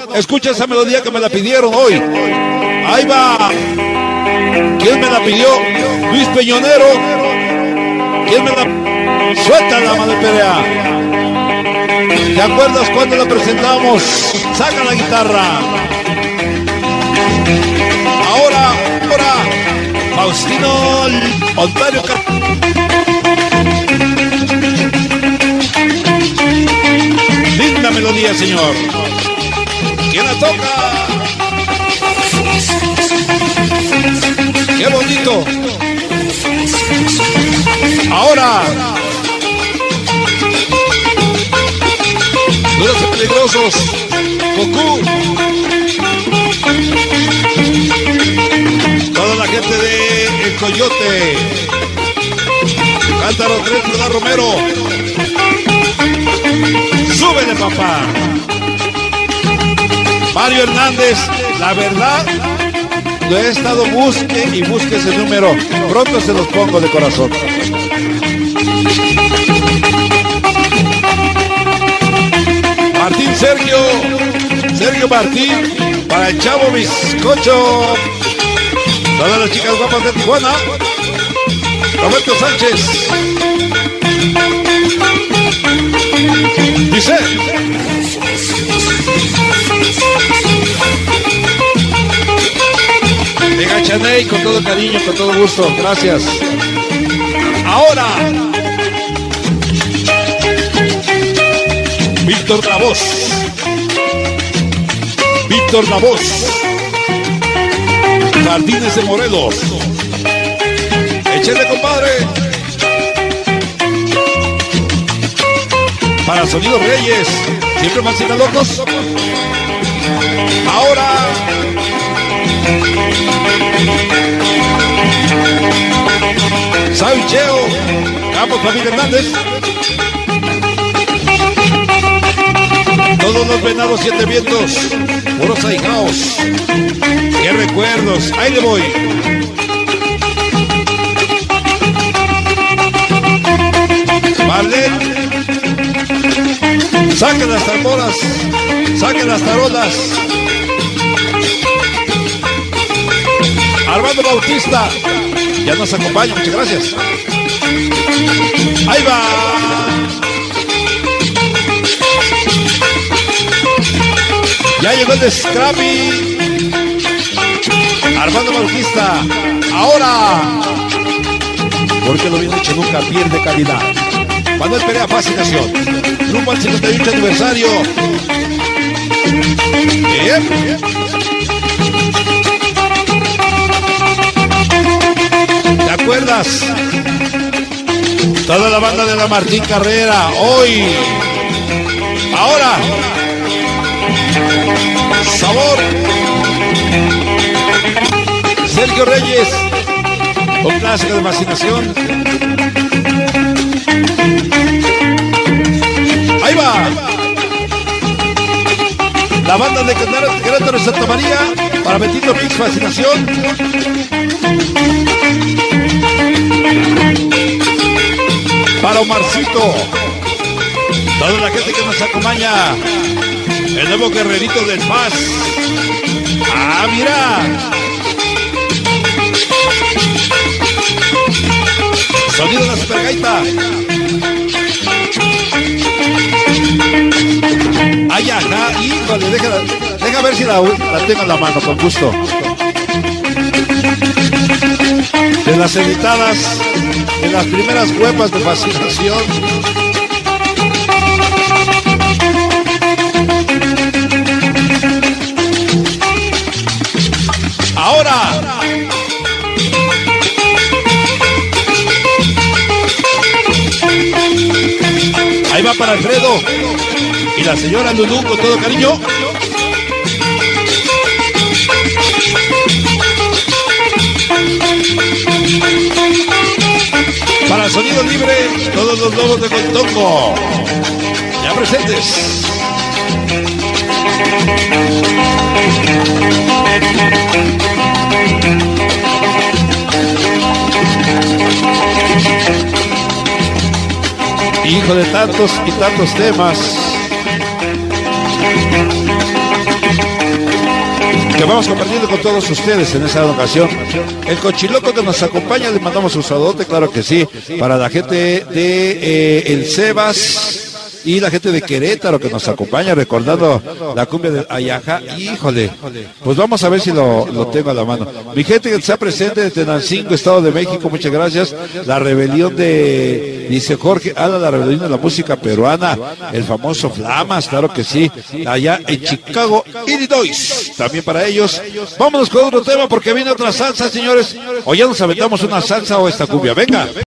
Escucha esa melodía que me la pidieron hoy. Ahí va. ¿Quién me la pidió? Luis Peñonero. ¿Quién me la... Suelta la mano de Perea. ¿Te acuerdas cuando la presentamos? Saca la guitarra. Ahora, Faustino Ontario. Linda melodía, señor. ¿Quién la toca? ¡Qué bonito! Ahora, duros y peligrosos, Goku. Toda la gente de El Coyote, Cántaro 3, Ciudad Romero. ¡Súbele, papá! Mario Hernández, la verdad, lo he estado busque y busque ese número. Pronto se los pongo de corazón. Martín Sergio Martín, para el Chavo Bizcocho. Todas las chicas guapas de Tijuana. Roberto Sánchez. Dice. Venga, Chaney, con todo cariño, con todo gusto. Gracias. Ahora, Víctor Lavoz. Víctor Lavoz. Jardines de Morelos. Échale, compadre. Para Sonido Reyes. Siempre más locos. Ahora, Saucheo, Campos Familia Hernández. Todos los venados, 7 vientos, puros ahijaos. Qué recuerdos, ahí le voy. Marlene, saquen las tamboras, saquen las tarolas. Armando Bautista ya nos acompaña, muchas gracias. Ahí va. Ya llegó el de Scrappy. Armando Bautista. Ahora, porque lo bien hecho nunca pierde calidad. Manuel Perea, Fascinación. Rumbo al 58 aniversario. Bien. ¿Te acuerdas? Toda la banda de la Martín Carrera, hoy, ahora, Sabor, Sergio Reyes, un clásico de Fascinación. Ahí va. La banda de Querétaro de Santa María, para Betito Mix, Fascinación. Para Omarcito, toda la gente que nos acompaña, el nuevo guerrerito del Paz. Ah, mira. Sonido de la supergaita. Ay, ajá, híjole, deja ver si la tengo en la mano, con gusto. De las editadas, de las primeras huevas de Fascinación. Ahora, ahí va para Alfredo y la señora Lulú, con todo cariño. Para Sonido Libre, todos los lobos de Contongo, ya presentes. Hijo de tantos y tantos temas. que vamos compartiendo con todos ustedes en esta ocasión. El Cochiloco que nos acompaña, le mandamos un saludote, claro que sí, para la gente de El Sebas y la gente de Querétaro que nos acompaña recordando la cumbia del Ayaja. Híjole, pues vamos a ver si lo tengo a la mano. Mi gente que está presente de Tenancingo, Estado de México, muchas gracias. La rebelión dice Jorge, la rebelión de la música peruana, el famoso Flamas, claro que sí, allá en Chicago, Illinois, también para ellos. Vámonos con otro tema porque viene otra salsa, señores, o ya nos aventamos una salsa o esta cumbia, venga.